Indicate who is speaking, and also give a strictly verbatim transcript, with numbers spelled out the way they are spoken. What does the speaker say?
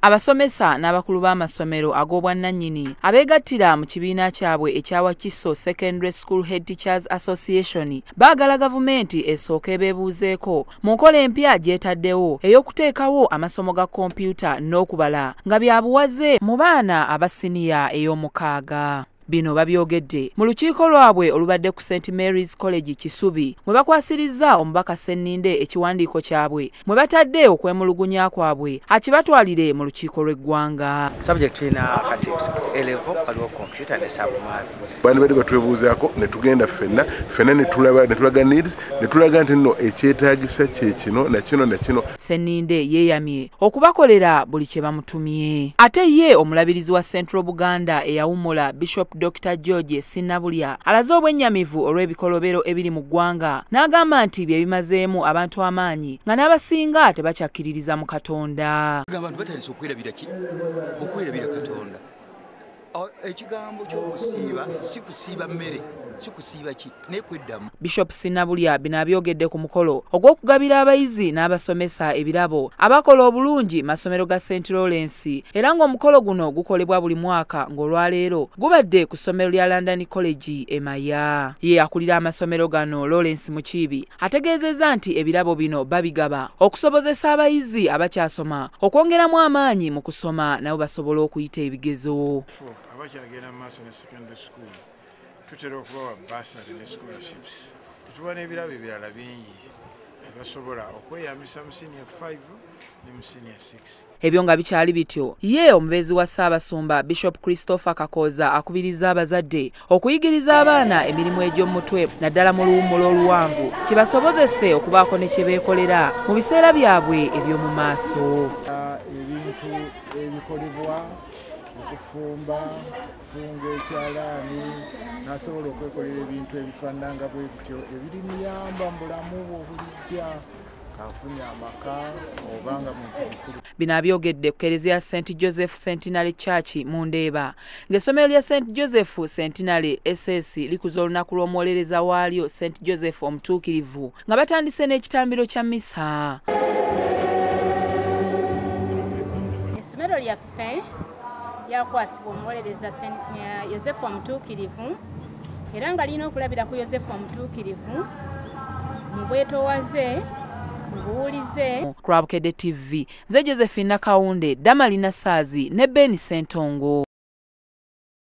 Speaker 1: Abasomesa n'abakulu b'amasomero ag'obwannannyini abeegattira mu kibiina kyabwe ekya Wakiso Secondary School Head Teachers Association baagala gavumenti esooke ebeebuuzeeko mu nkola empya gy'etaddewo ey'okuteekawo amasomo ga kompyuta n'okubala nga byabuwaze mu baana aba siniya ey'omukaaga. Bino babyogedde mu lukiiko lwabwe olubadde ku Saint Mary's College Kisubi mwe bakwasirizza omubaka Senninde ekiwandiiko kyabwe mwe batadde okwemulugunya kwabwe akibatwalire mu lukiiko lw'eggwanga.
Speaker 2: Subject ina kati A level waliwo computer ne sabumaavi.
Speaker 3: Bano bali batwebuuzaako ne tugenda ffenna ffenna ne tulaba ne tulaga needs ne tulaga nti nno ekyetaagisa kye kino na kino na kino.
Speaker 1: Senninde yeeyamye okubakolera buli kye bamutumye. Ate ye omulabirizi wa Central Buganda eyawummula Bishop Doctor George Sinnabulya alaze obwennyamivu olw'ebikolobero ebiri mu ggwanga n'agamba nti bye bimazeemu abantu amaanyi nga n'abasinga tebakyakkiririza mu Katonda.
Speaker 4: Abantu batandise okwerabira ki? Okwerabira Katonda. Ekigambo ky'okusiiba si kusiiba mmere si kusiiba ki nekweddamu.
Speaker 1: Bishop Sinnabulya bino abyogedde ku mukolo ogw'okugabira abayizi n'abasomesa ebirabo abakola obulungi masomero ga Saint Lawrence era ng'omukolo guno gukolebwa buli mwaka ng'olwaleero gubadde ku ssomero lya London College e Maya. Ye akulira amasomero gano Lawrence Mukiibi ategeezezza nti ebirabo bino babigaba okusobozesa abayizi abakyasoma okwongeramu amaanyi mu kusoma nabo basobola okuyita ebigezo.
Speaker 5: Abakyagenda mu maaso ne secondary school tutera okubawa bursary ne scholarships tutuwa n'ebirabo ebirala bingi ebasobola okweyambisa mu senior five ne mu senior six.
Speaker 1: Ebyo nga bikyali bityo ye omubeezi wa Ssaabasumba Bishop Christopher Kakoza akubiriza abazadde okuyigiriza abaana emirimu egy'omutwe naddala mu luwummulo oluwanvu kibasobozese okubaako ne kye beekolera mu biseera byabwe eby'omu maaso.
Speaker 6: Ebintu ebikolebwa okufumba kutunga ekyalaani nasobola okwekolera ebintu ebifaananga bwe bityo ebirimuyamba mu bulamu obulijja kafunye amaka obanga muntu mukulu.
Speaker 1: Bino abyogedde ku Kereziya Saint Joseph Centenary Church mu Ndeeba ng'essomero lya Saint Joseph Centenary S S likuza olunaku lw'omuwolereza waalyo Saint Joseph omutuukirivu nga batandise n'ekitambiro kya mmisa.
Speaker 7: Essomero lyaffe yakwasibwa omuwolereza Yosefu omutuukirivu era nga lina okulabira ku Yosefu omutuukirivu mu bwetoowaze mu buwulize.
Speaker 1: Ku Lwabukedde T V, nze Josephine Nakawunde, Damalina Saazi ne Ben Sentongo.